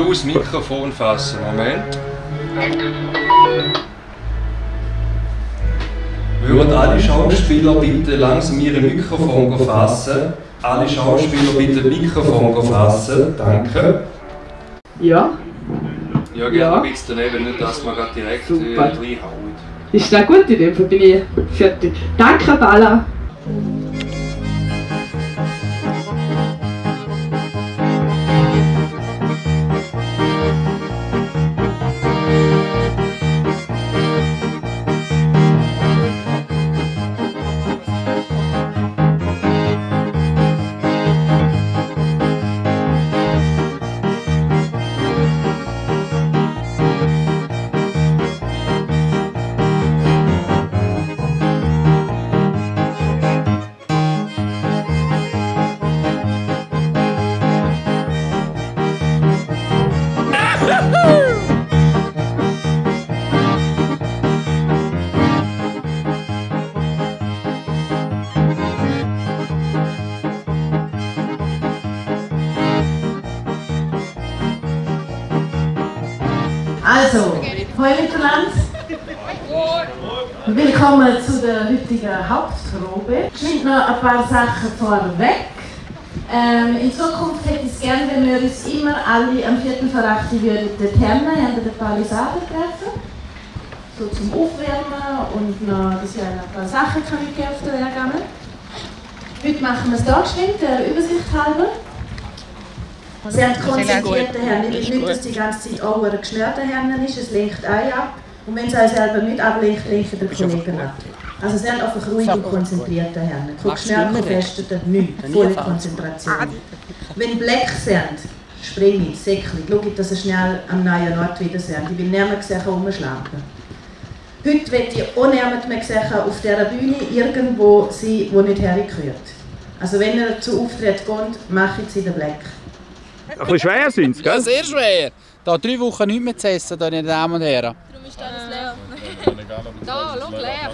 das Mikrofon fassen. Moment. Würden alle Schauspieler bitte langsam ihre Mikrofon fassen? Alle Schauspieler bitte Mikrofon fassen. Danke. Ja. Ja, gerne ein bisschen daneben, nicht dass man gerade direkt reinhaut. Ist das gut in dem Fall? Bin ich fertig. Danke, Bala. Also, hallo miteinander. Willkommen zu der heutigen Hauptprobe. Ich schneide noch ein paar Sachen vorweg. In Zukunft hätte ich es gerne, wenn wir uns immer alle am 7:45 würden dort hinter der Palisade treffen. So zum Aufwärmen und noch, dass ich ein paar Sachen kann mitgeben auf der Lehrgabe. Heute machen wir es hier geschwind, der Übersicht halber. Sie haben konzentrierte Hände, nicht, dass die ganze Zeit auch ein geschnürter Hände ist, es lenkt ein ab. Und wenn es euch selber nicht ablenkt, lenken die Kollegen ab. Also sie haben einfach ruhig und konzentrierte Hände. Kein geschnürt, kein fester, nichts. Volle Konzentration. Wenn Black sind, springe ich, säckle, schaue, dass sie schnell am neuen Ort wieder sind. Ich will niemand sehen, rumschlampen. Heute will ich auch niemand mehr sehen auf dieser Bühne, irgendwo sein, wo nicht hergehört. Also wenn ihr zu Auftritt geht, macht sie den Black. Ein bisschen schwer sind sie, gell? Ja, sehr schwer. Da 3 Wochen nichts mehr zu essen, meine Damen und Herren. Darum ist alles leer. Da, schau, leer.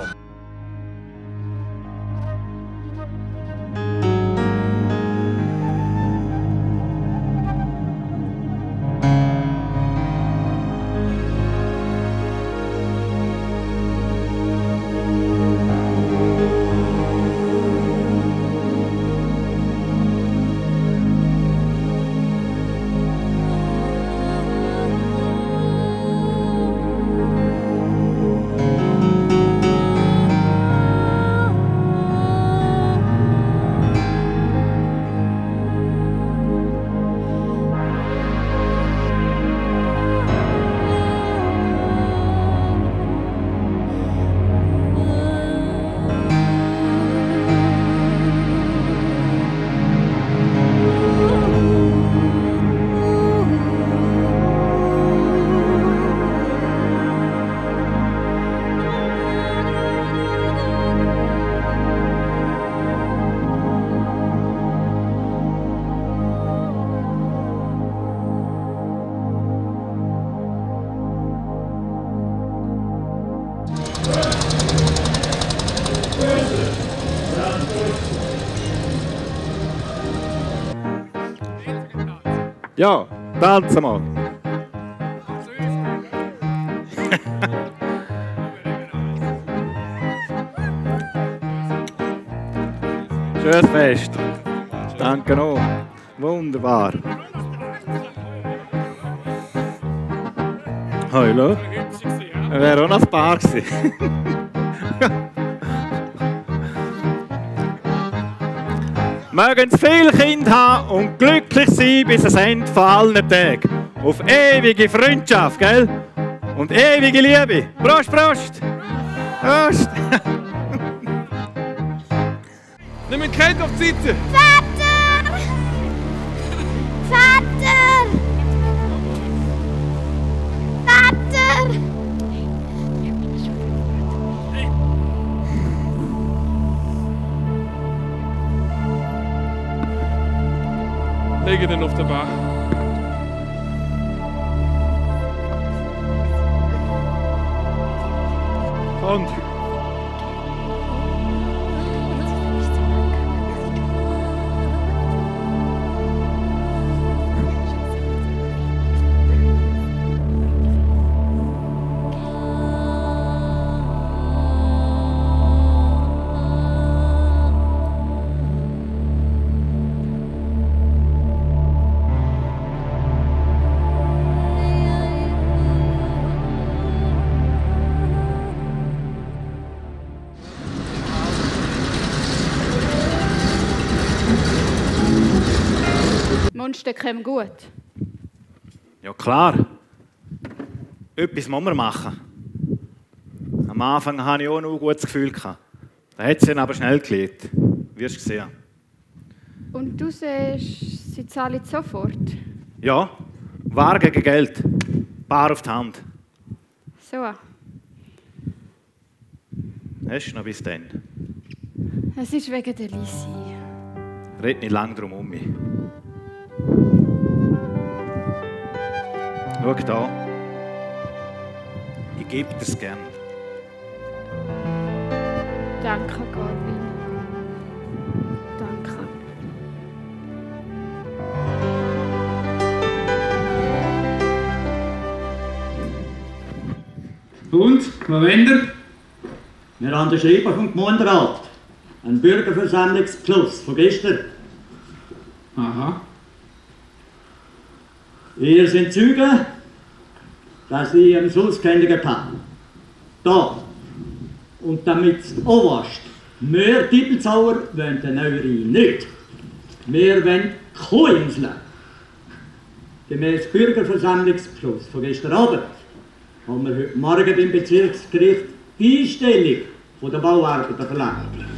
Ja, tanzen mal. Schönes Fest. Danke noch. Wunderbar. Hallo. Wäre auch noch ein Paar gewesen. Mögen Sie viele Kinder haben und glücklich sein bis ans Ende von allen Tagen. Auf ewige Freundschaft, gell? Und ewige Liebe. Prost, Prost! Prost! Nimm ein Kind auf die Seite! Vater! Vater! Vater! Lege den auf der Bar. Und? Meinst du, das käme gut? Ja klar. Etwas muss man machen. Am Anfang hatte ich auch noch ein gutes Gefühl. Da hat es dann aber schnell gelegt. Wirst du sehen. Und du siehst, sie zahlen sofort? Ja, Ware gegen Geld. Bar auf die Hand. So. Hast du noch bis dann? Es ist wegen der Lisi. Red nicht lang drum um mich. Schau da. Ich gebe dir es gern. Danke, Garvin. Danke. Und, was wollt ihr? Wir haben den Schreiber vom Gemeinderat. Ein Bürgerversammlungsbeschluss von gestern. Aha. Ihr seid Zeugen, dass ich am Schluss gekündigt habe. Da. Und damit es auch wascht. Wir Tippelzauer wollen den Neuri nicht. Wir wollen keine Insel. Gemäß Bürgerversammlungsbeschluss von gestern Abend haben wir heute Morgen beim Bezirksgericht die Einstellung der Bauarbeiter verlangt.